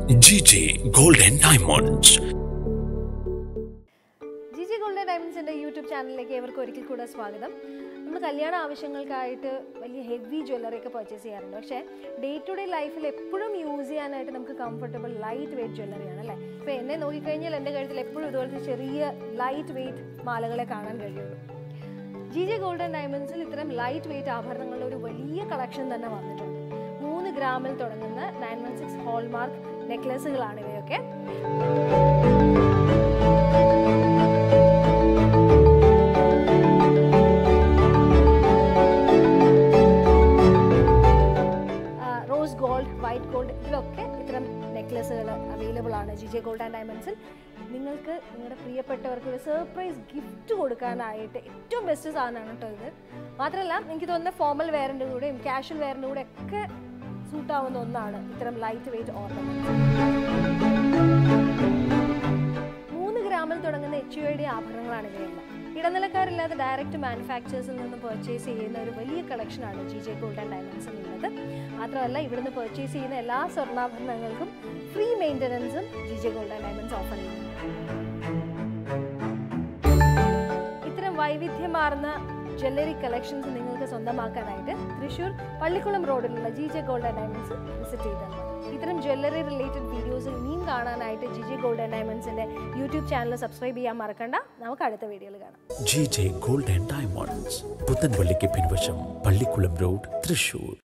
GJ Gold and Diamonds. GJ Gold and Diamonds in the YouTube channel everyone ഒരിക്കൽ കൂടി സ്വാഗതം. നമ്മൾ കല്യാണ ആവശ്യങ്ങൾക്കായിട്ട് വലിയ ഹെവി ജ്വല്ലറി ഒക്കെ പർച്ചേസ് ചെയ്യാറുണ്ട്. പക്ഷേ ഡേ ടു ഡേ ലൈഫിൽ എപ്പോഴും യൂസ് ചെയ്യാനായിട്ട് നമുക്ക് കംഫർട്ടബിൾ ലൈറ്റ് വെയ്റ്റ് ജ്വല്ലറിയാണ് അല്ലേ. ഇപ്പോൾ എന്നെ നോക്കിക്കഴിഞ്ഞാൽ എൻ്റെ കഴുത്തിൽ എപ്പോഴും ഇതുപോലത്തെ ചെറിയ ലൈറ്റ് വെയ്റ്റ് മാലകളെ കാണാൻ കഴിയുള്ളൂ. GJ Gold and Diamondsൽ ഇത്തരം ലൈറ്റ് വെയ്റ്റ് ആഭരണങ്ങളുടെ ഒരു വലിയ കളക്ഷൻ തന്നെ വന്നിട്ടുണ്ട്. 3 ഗ്രാമിൽ തുടങ്ങുന്ന 916 ഹോൾമാർക്ക് നെക്ലസുകളാണ് ഇവയൊക്കെ. റോസ് ഗോൾഡ്, വൈറ്റ് ഗോൾഡ് ഇതിലൊക്കെ ഇത്തരം നെക്ലസുകൾ അവൈലബിൾ ആണ് GJ Gold and Diamondsൽ. നിങ്ങൾക്ക് നിങ്ങളുടെ പ്രിയപ്പെട്ടവർക്ക് ഒരു സർപ്രൈസ് ഗിഫ്റ്റ് കൊടുക്കാനായിട്ട് ഏറ്റവും ബെസ്റ്റ് സാധനമാണ് കേട്ടോ ഇത്. മാത്രമല്ല എനിക്ക് തോന്നുന്ന ഫോർമൽ വെയറിൻ്റെ കൂടെയും കാഷ്വൽ വെയറിൻ്റെ കൂടെ ഒക്കെ സൂട്ടാവുന്ന ഒന്നാണ് ഇത്തരം ലൈറ്റ് വെയ്റ്റ് ഓർണമെന്റ്സ്. 3 ഗ്രാമിൽ തുടങ്ങുന്ന HUID ആഭരണങ്ങളാണ് ഇവയെല്ലാം. ഇടനിലക്കാരില്ലാതെ ഡയറക്റ്റ് മാനുഫാക്ചേഴ്സിൽ നിന്ന് പർച്ചേസ് ചെയ്യുന്ന ഒരു വലിയ കളക്ഷനാണ് GJ Gold and Diamondsൽ ഉള്ളത്. മാത്രമല്ല ഇവിടുന്ന് പർച്ചേസ് ചെയ്യുന്ന എല്ലാ സ്വർണ്ണാഭരണങ്ങൾക്കും ഫ്രീ മെയിൻ്റനൻസും GJ Gold and Diamonds offer ചെയ്യുന്നു. ഇത്തരം വൈവിധ്യമാർന്ന ജ്വല്ലറി കളക്ഷൻസ് നിങ്ങൾക്ക് സ്വന്തമാക്കാനായിട്ട് തൃശ്ശൂർ പള്ളിക്കുളം റോഡിലുള്ള GJ Gold and Diamonds visit ചെയ്താൽ മതി. ഇത്തരം ജ്വല്ലറി റിലേറ്റഡ് വീഡിയോസിൽ ഇനിയും കാണാനായിട്ട് GJ Gold and Diamondsന്റെ യൂട്യൂബ് ചാനൽ സബ്സ്ക്രൈബ് ചെയ്യാൻ മറക്കണ്ട. നമുക്ക് അടുത്ത വീഡിയോയിൽ കാണാം. GJ Gold and Diamonds, പുത്തൻപള്ളിക്ക് പിൻവശം, പള്ളിക്കുളം റോഡ്, തൃശ്ശൂർ.